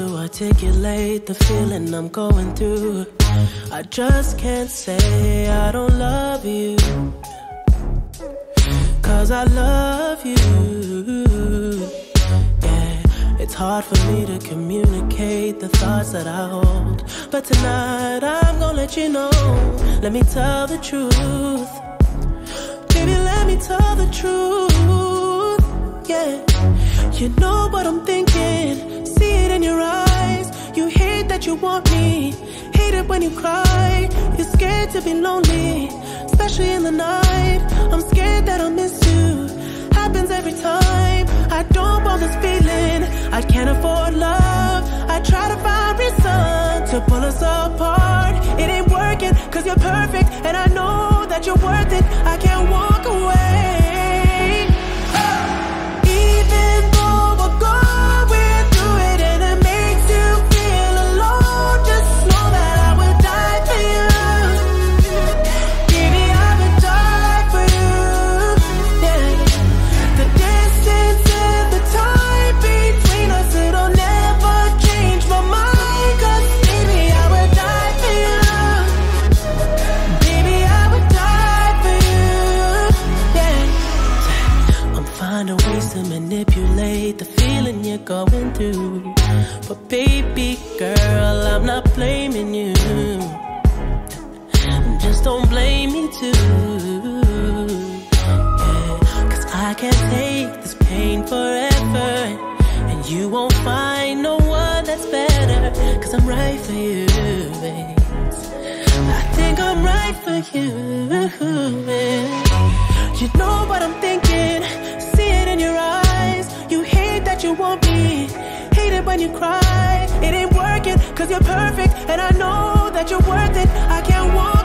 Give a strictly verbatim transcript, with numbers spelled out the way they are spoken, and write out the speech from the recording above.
to articulate the feeling I'm going through. I just can't say I don't love you, 'cause I love you. Yeah, it's hard for me to communicate the thoughts that I hold, but tonight I'm gonna let you know. Let me tell the truth. Baby, let me tell the truth. Yeah, you know what I'm thinking. See it in your eyes. You hate that you want me. Hate it when you cry. You're scared to be lonely, especially in the night. I'm scared that I'll miss you. Happens every time. I don't want this feeling. I can't afford love. I try to find reason to pull us apart. It ain't working, 'cause you're perfect, and I know that you're worth it. I can't walk away. Even though we're going through it and it makes you feel alone, just know that I would die for you. Baby, I would die for you. Yeah. The distance and the time between us, it'll never change my mind, 'cause baby, I would die for you. Baby, I would die for you. Yeah. I'm finding ways to manipulate the feeling you're going through, but baby girl, I'm not blaming you. Just don't blame me too. Yeah, 'cause I can't take this pain forever, and you won't find no one that's better, 'cause I'm right for you, babe. I think I'm right for you, man. You know what I'm thinking. See it in your eyes. You hate that you want me. Hate it when you cry. It ain't working, 'cause you're perfect, and I know that you're worth it. I can't walk